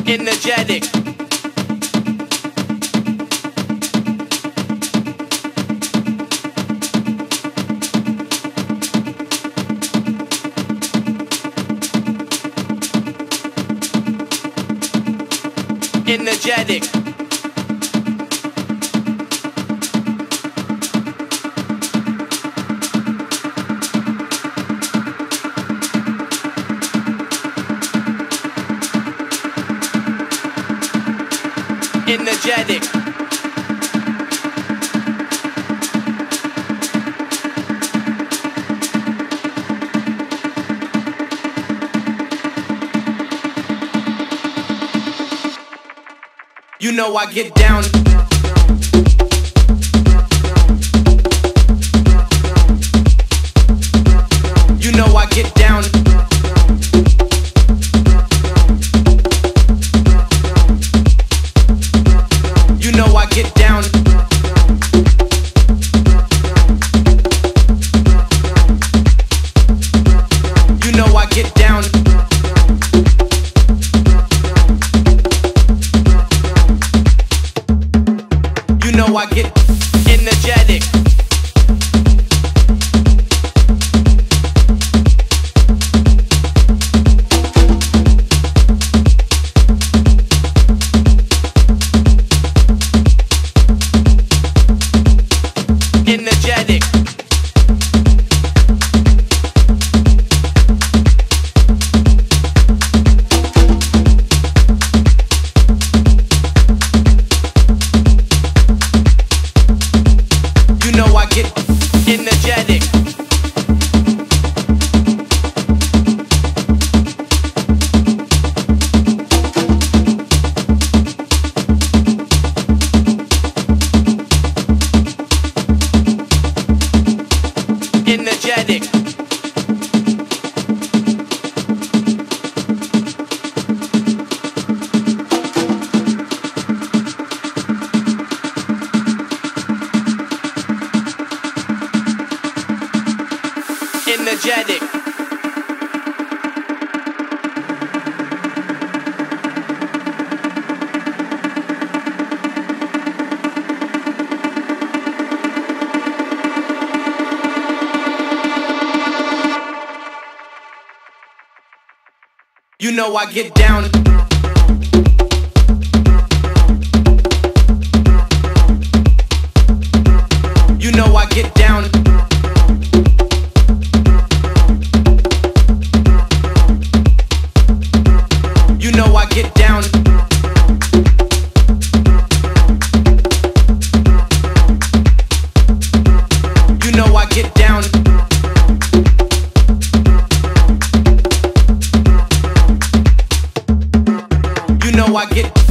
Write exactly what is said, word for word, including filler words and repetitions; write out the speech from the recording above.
energetic. Energetic. Energetic. You know I get down. You know I get down. You know I get down. You know I get down. You know I get energetic. Energetic. You know I get energetic. Energetic. Energetic. You know I get down. You know I get down. You know I get down. You know I get down. You know I get